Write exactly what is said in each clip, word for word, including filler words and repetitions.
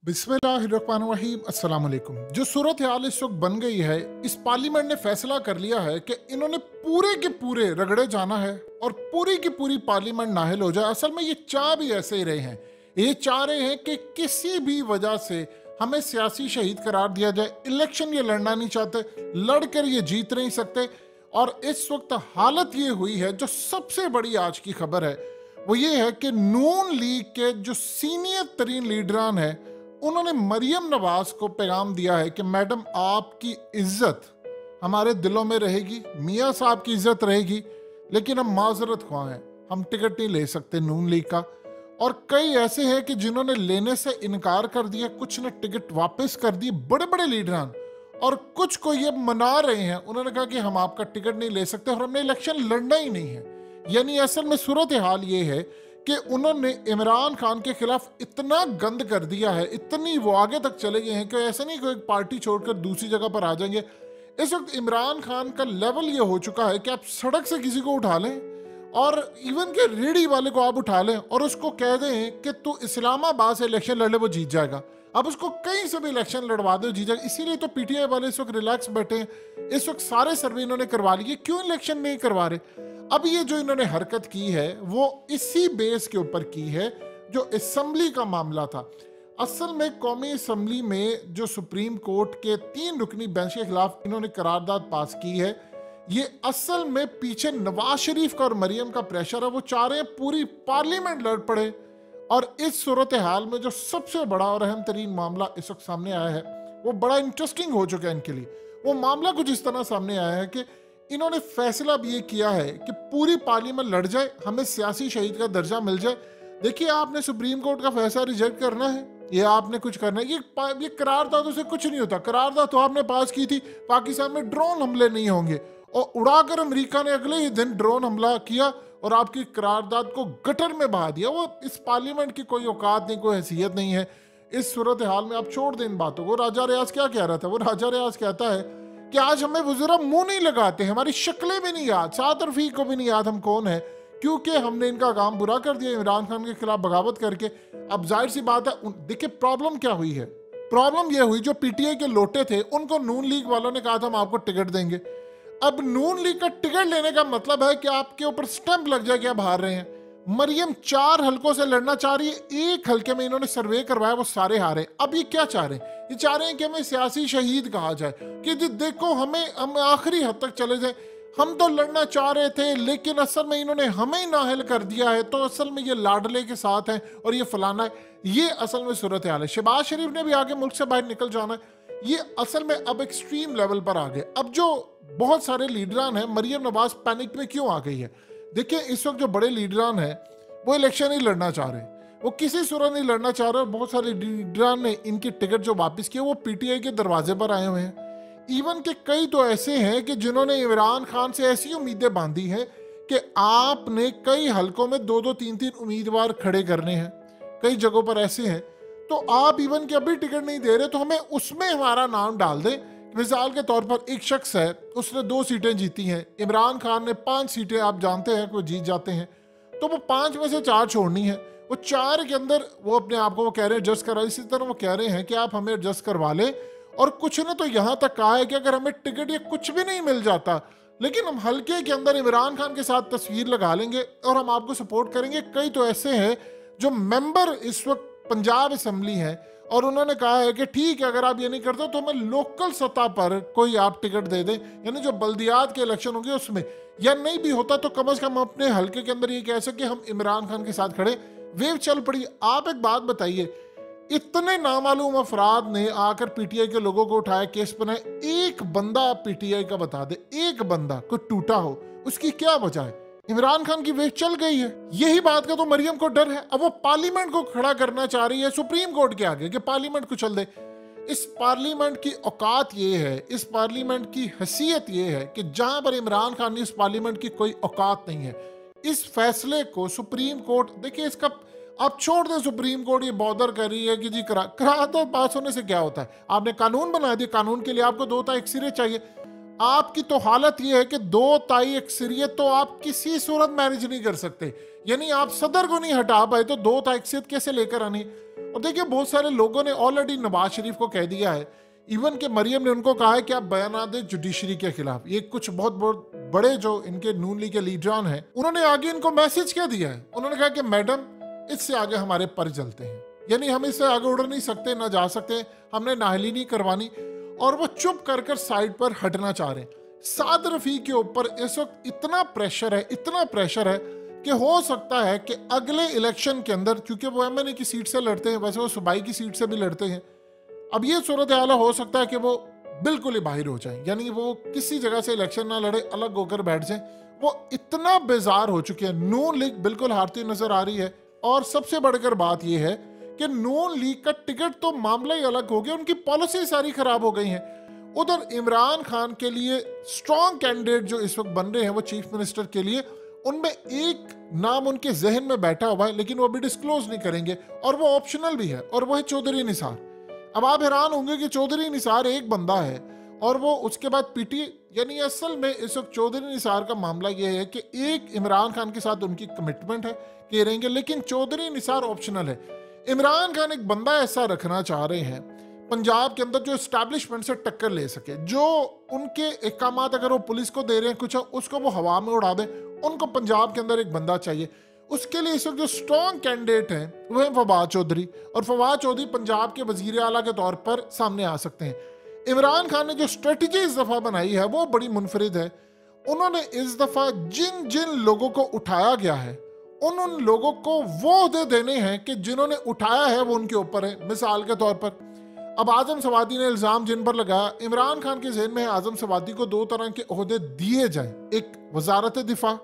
बिस्मिल्लाहिर्रहमानिर्रहीम अस्सलाम वालेकुम। जो सूरत हाल इस वक्त बन गई है, इस पार्लियामेंट ने फैसला कर लिया है कि इन्होंने पूरे के पूरे रगड़े जाना है और पूरी की पूरी पार्लियामेंट नाहिल हो जाए। असल में ये चाह भी ऐसे ही रहे हैं, ये चाह रहे हैं कि किसी भी वजह से हमें सियासी शहीद करार दिया जाए। इलेक्शन ये लड़ना नहीं चाहते, लड़कर ये जीत नहीं सकते। और इस वक्त हालत ये हुई है, जो सबसे बड़ी आज की खबर है वो ये है कि नून लीग के जो सीनियर तरीन लीडरान है, उन्होंने मरियम नवाज को पैगाम दिया है कि मैडम आपकी इज्जत हमारे दिलों में रहेगी, मियाँ साहब की इज्जत रहेगी, लेकिन हम माजरत ख्वाह हैं, हम टिकट नहीं ले सकते नून लीग का। और कई ऐसे हैं कि जिन्होंने लेने से इनकार कर दिया, कुछ ने टिकट वापस कर दिए, बड़े बड़े लीडरान, और कुछ को ये मना रहे हैं। उन्होंने कहा कि हम आपका टिकट नहीं ले सकते और हमने इलेक्शन लड़ना ही नहीं है। यानी असल में सूरत हाल ये है कि उन्होंने इमरान खान के खिलाफ इतना गंद कर दिया है, इतनी वो आगे तक चले गए हैं कि ऐसा नहीं कोई पार्टी छोड़कर दूसरी जगह पर आ जाएंगे। इस वक्त इमरान खान का लेवल ये हो चुका है कि आप सड़क से किसी को उठा लें और इवन के रेडी वाले को आप उठा लें और उसको कह दें कि तू इस्लामाबाद से इलेक्शन लड़ ले, वो जीत जाएगा। अब उसको कहीं से भी इलेक्शन लड़वा दो, जीत जाएगा। इसीलिए तो पीटीआई वाले इस वक्त रिलैक्स बैठे हैं। इस वक्त सारे सर्वे इन्होंने करवा लिए, क्यों इलेक्शन नहीं करवा रहे। अब ये जो इन्होंने हरकत की है वो इसी बेस के ऊपर की है जो असेंबली का मामला था। असल में कौमी असेंबली में जो सुप्रीम कोर्ट के तीन रुकनी बेंच के खिलाफ इन्होंने करारदाद पास की है, ये असल में पीछे नवाज शरीफ का और मरियम का प्रेशर है। वो चाह रहे हैं पूरी पार्लियामेंट लड़ पड़े। और इस सूरत हाल में जो सबसे बड़ा और अहम तरीन मामला इस वक्त सामने आया है वो बड़ा इंटरेस्टिंग हो चुका है इनके लिए। वो मामला कुछ इस तरह सामने आया है कि इन्होंने फैसला भी ये किया है कि पूरी पार्लियामेंट लड़ जाए, हमें सियासी शहीद का दर्जा मिल जाए। देखिए, आपने सुप्रीम कोर्ट का फैसला रिजेक्ट करना है, ये आपने कुछ करना है। ये ये करारदादों से कुछ नहीं होता। करारदाद तो आपने पास की थी, पाकिस्तान में ड्रोन हमले नहीं होंगे, और उड़ाकर अमेरिका ने अगले ही दिन ड्रोन हमला किया और आपकी करारदाद को गटर में बहा दिया। वो इस पार्लियामेंट की कोई औकात नहीं, कोई हैसियत नहीं है। इस सूरत हाल में आप छोड़ दें इन बातों को। राजा रियाज क्या कह रहा था? वो राजा रियाज कहता है कि आज हमें वज़ीर मुंह नहीं लगाते, हमारी शक्लें भी नहीं याद, सात रफीक को भी नहीं याद हम कौन है, क्योंकि हमने इनका काम बुरा कर दिया इमरान खान के खिलाफ बगावत करके। अब जाहिर सी बात है, देखिए प्रॉब्लम क्या हुई है। प्रॉब्लम यह हुई, जो पीटीआई के लोटे थे उनको नून लीग वालों ने कहा था हम आपको टिकट देंगे। अब नून लीग का टिकट लेने का मतलब है कि आपके ऊपर स्टैंप लग जाए कि आप हार रहे हैं। मरियम चार हलकों से लड़ना चाह रही है, एक हलके में इन्होंने सर्वे करवाया, वो सारे हारे। अब ये क्या चाह रहे हैं? ये चाह रहे हैं कि हमें सियासी शहीद कहा जाए, कि जी देखो हमें हम आखिरी हद तक चले जाए, हम तो लड़ना चाह रहे थे लेकिन असल में इन्होंने हमें ही नाअहल कर दिया है, तो असल में ये लाडले के साथ हैं और ये फलाना है। ये असल में सूरत हाल है। शहबाज शरीफ ने भी आगे मुल्क से बाहर निकल जाना है। ये असल में अब एक्सट्रीम लेवल पर आ गए। अब जो बहुत सारे लीडरान हैं, मरियम नवाज पैनिक में क्यों आ गई है? देखिए, इस वक्त जो बड़े लीडरान हैं वो इलेक्शन ही लड़ना चाह रहे हैं, वो किसी सूरत नहीं लड़ना चाह रहे। बहुत सारे लीडरान ने इनकी टिकट जो वापस किए वो पीटीआई के दरवाजे पर आए हुए हैं। इवन के कई तो ऐसे हैं कि जिन्होंने इमरान खान से ऐसी उम्मीदें बांधी हैं कि आपने कई हलकों में दो दो तीन तीन उम्मीदवार खड़े करने हैं, कई जगहों पर ऐसे हैं, तो आप इवन के अभी टिकट नहीं दे रहे, तो हमें उसमें हमारा नाम डाल दें। मिसाल के तौर पर एक शख्स है, उसने दो सीटें जीती हैं, इमरान खान ने पांच सीटें, आप जानते हैं कि वो जीत जाते हैं, तो वो पांच में से चार छोड़नी है। वो चार के अंदर वो अपने आप को वो कह रहे हैं एडजस्ट करा। इसी तरह वो कह रहे हैं कि आप हमें एडजस्ट करवा लें। और कुछ ने तो यहाँ तक कहा है कि अगर हमें टिकट या कुछ भी नहीं मिल जाता, लेकिन हम हल्के के अंदर इमरान खान के साथ तस्वीर लगा लेंगे और हम आपको सपोर्ट करेंगे। कई तो ऐसे हैं जो मेंबर इस वक्त पंजाब असेंबली है और उन्होंने कहा है कि ठीक है, अगर आप ये नहीं करते तो हमें लोकल सतह पर कोई आप टिकट दे दें, यानी जो बल्दियात के इलेक्शन होंगे उसमें, या नहीं भी होता तो कम से कम अपने हल्के के अंदर ये कह सके हम इमरान खान के साथ खड़े। वेव चल पड़ी। आप एक बात बताइए, इतने नामालूम अफराद ने आकर पीटीआई के लोगों को उठाया, केस बनाए, एक बंदा पीटीआई का बता दे, एक बंदा कोई टूटा हो, उसकी क्या वजह है? इमरान खान की वेव चल गई है। यही बात का तो मरियम को डर है। अब वो पार्लियामेंट को खड़ा करना चाह रही है सुप्रीम कोर्ट के आगे कि पार्लियामेंट को चल दे। इस पार्लियामेंट की औकात ये है, इस पार्लियामेंट की हैसियत ये है कि जहां पर इमरान खान ने, इस पार्लियामेंट की कोई औकात नहीं है। इस फैसले को सुप्रीम कोर्ट, देखिए इसका आप छोड़ दें, सुप्रीम कोर्ट ये बॉदर कर रही है कि जी करा करा तो पास होने से क्या होता है? आपने कानून बना दिया, कानून के लिए आपको दो ताई अक्सरियत चाहिए। आपकी तो हालत ये है कि दो ताई अक्सरियत तो आप किसी सूरत मैनेज नहीं कर सकते। यानी आप सदर को नहीं हटा पाए तो दो ताई अक्सरियत कैसे लेकर आनी? और देखिए बहुत सारे लोगों ने ऑलरेडी नवाज शरीफ को कह दिया है, इवन के मरियम ने उनको कहा है कि आप बयान दें जुडिशरी के खिलाफ। ये कुछ बहुत बहुत बड़े जो इनके नून लीग के लीडरान हैं, उन्होंने आगे इनको मैसेज क्या दिया है, उन्होंने कहा कि मैडम इससे आगे हमारे पर जलते हैं, यानी हम इससे आगे उड़ नहीं सकते, ना जा सकते, हमने नाहली नहीं करवानी, और वो चुप कर कर साइड पर हटना चाह रहे हैं। साद रफीक के ऊपर इस वक्त इतना प्रेशर है, इतना प्रेशर है कि हो सकता है कि अगले इलेक्शन के अंदर, क्योंकि वो एम एन ए की सीट से लड़ते हैं, वैसे वो सूबाई की सीट से भी लड़ते हैं, अब ये सूरत हाल हो सकता है कि वो बिल्कुल ही बाहर हो जाए, यानी वो किसी जगह से इलेक्शन ना लड़े, अलग होकर बैठ जाए। वो इतना बेजार हो चुके हैं, नून लीग बिल्कुल हारती नजर आ रही है। और सबसे बढ़कर बात यह है कि नून लीग का टिकट तो मामला ही अलग हो गया, उनकी पॉलिसी सारी खराब हो गई है। उधर इमरान खान के लिए स्ट्रॉन्ग कैंडिडेट जो इस वक्त बन रहे हैं वो चीफ मिनिस्टर के लिए, उनमें एक नाम उनके जहन में बैठा हुआ है, लेकिन वो अभी डिस्क्लोज नहीं करेंगे, और वो ऑप्शनल भी है, और वो है चौधरी निसार। अब आप हैरान होंगे कि चौधरी निसार एक बंदा है, और वो उसके बाद पीटी, यानी असल में इस वक्त चौधरी निसार का मामला यह है कि एक इमरान खान के साथ उनकी कमिटमेंट है कि रहेंगे, लेकिन चौधरी निसार ऑप्शनल है। इमरान खान एक बंदा ऐसा रखना चाह रहे हैं पंजाब के अंदर जो एस्टैब्लिशमेंट से टक्कर ले सके, जो उनके इकामात अगर वो पुलिस को दे रहे हैं कुछ, उसको वो हवा में उड़ा दें, उनको पंजाब के अंदर एक बंदा चाहिए। उसके लिए इस वक्त जो स्ट्रॉन्ग कैंडिडेट हैं वो है फवाद चौधरी, और फवाद चौधरी पंजाब के वजीर आला के तौर पर सामने आ सकते हैं। इमरान खान ने जो स्ट्रेटजी इस दफा बनाई है वो बड़ी मुनफरिद है। उन्होंने इस दफा जिन जिन लोगों को उठाया गया है, उन उन लोगों को वो ओहदे देने हैं कि जिन्होंने उठाया है वो उनके ऊपर है। मिसाल के तौर पर अब आजम सवादी ने इल्जाम जिन पर लगाया, इमरान खान के जहन में है आजम सवादी को दो तरह के ओहदे दिए जाए, एक वजारत दिफा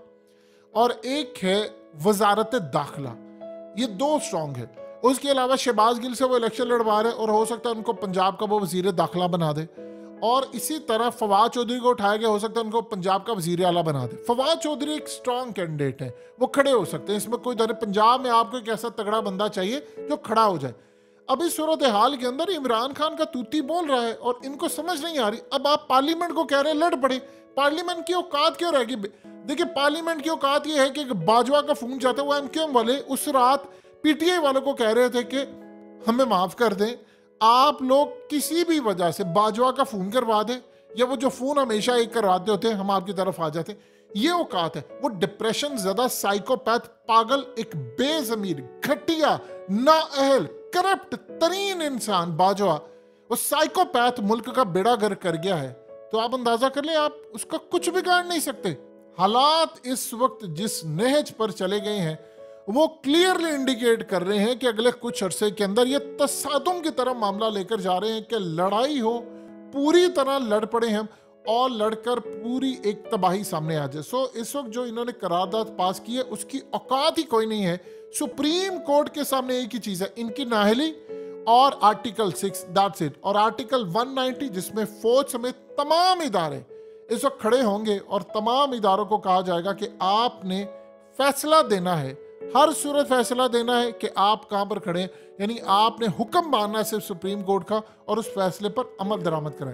और एक है वजारत दाखिला, ये दो स्ट्रॉन्ग है। उसके अलावा शहबाज गिल से वो इलेक्शन लड़वा रहे और हो सकता है उनको पंजाब का वो वजीर दाखिला बना दे, और इसी तरह फवाद चौधरी को उठाया गया, हो सकता है उनको पंजाब का वजीर आला बना दे। फवाद चौधरी एक स्ट्रॉन्ग कैंडिडेट है, वो खड़े हो सकते हैं, इसमें कोई डर। पंजाब में आपको एक ऐसा तगड़ा बंदा चाहिए जो खड़ा हो जाए। अब इस सूरत हाल के अंदर इमरान खान का तूती बोल रहा है और इनको समझ नहीं आ रही। अब आप पार्लियामेंट को कह रहे हैं लड़ पड़े, पार्लियामेंट की औकात क्यों रहेगी? देखिए पार्लियामेंट की औकात ये है कि बाजवा का फोन जाता है, वो एमक्यूएम वाले उस रात पीटीआई वालों को कह रहे थे कि हमें माफ कर दें, आप लोग किसी भी वजह से बाजवा का फोन करवा दें, या वो जो फोन हमेशा एक करवाते होते हैं हम आपकी तरफ आ जाते हैं, ये औकात है। वो डिप्रेशन ज्यादा साइकोपैथ, पागल, एक बेजमीर, घटिया, नाअहल, करप्ट तरीन इंसान बाजवा, वो साइकोपैथ मुल्क का बेड़ा गर्क कर गया है। तो आप अंदाजा कर ले, आप उसका कुछ बिगाड़ नहीं सकते। हालात इस वक्त जिस नहज पर चले गए हैं वो क्लियरली इंडिकेट कर रहे हैं कि अगले कुछ अरसे के अंदर ये तसादुम की तरह मामला लेकर जा रहे हैं कि लड़ाई हो, पूरी तरह लड़ पड़े हम और लड़कर पूरी एक तबाही सामने आ जाए। सो इस वक्त जो इन्होंने करारदाद पास की है उसकी औकात ही कोई नहीं है। सुप्रीम कोर्ट के सामने एक ही चीज है, इनकी नाहली और आर्टिकल सिक्स, दैट्स इट। और आर्टिकल वन नाइंटी जिसमें फौज समेत तमाम इदारे इस वक्त खड़े होंगे और तमाम इदारों को कहा जाएगा कि आपने फैसला देना है, हर सूरत फैसला देना है कि आप कहां पर खड़े हैं, यानी आपने हुक्म मानना है सिर्फ सुप्रीम कोर्ट का और उस फैसले पर अमल दरामद कराएं।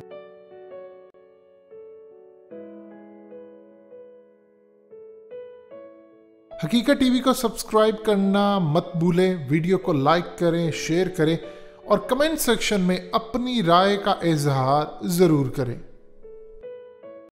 हकीकत टीवी को सब्सक्राइब करना मत भूलें, वीडियो को लाइक करें, शेयर करें और कमेंट सेक्शन में अपनी राय का इजहार जरूर करें।